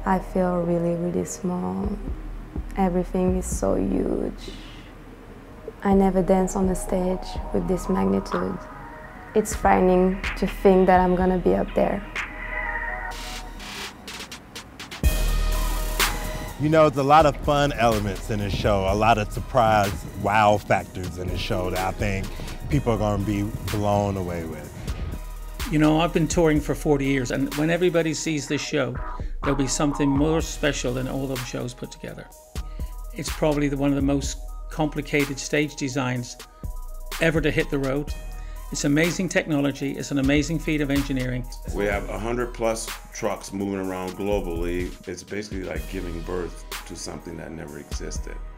I feel really, really small. Everything is so huge. I never danced on a stage with this magnitude. It's frightening to think that I'm gonna be up there. You know, there's a lot of fun elements in this show, a lot of surprise wow factors in the show that I think people are gonna be blown away with. You know, I've been touring for 40 years, and when everybody sees this show, there'll be something more special than all those shows put together. It's probably one of the most complicated stage designs ever to hit the road. It's amazing technology, it's an amazing feat of engineering. We have 100+ trucks moving around globally. It's basically like giving birth to something that never existed.